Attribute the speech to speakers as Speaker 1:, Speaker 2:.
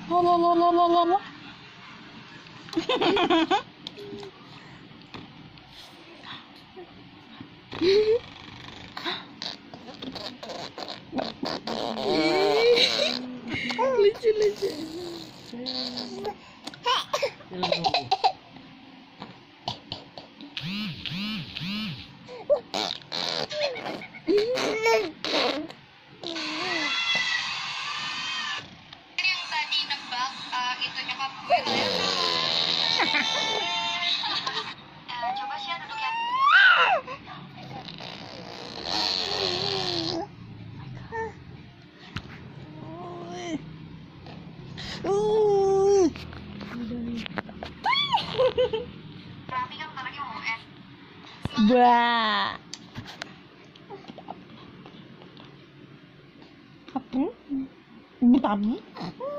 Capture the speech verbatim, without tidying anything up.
Speaker 1: Lo lo lo lo lo lo lo. Lucu lucu.
Speaker 2: Yang tadi nebak uh, itu nyokap gue lah ya. Uh, coba sih ya duduk ya. Rami kan bentar lagi mau U N.
Speaker 1: Bah. Apa? Ini tamu.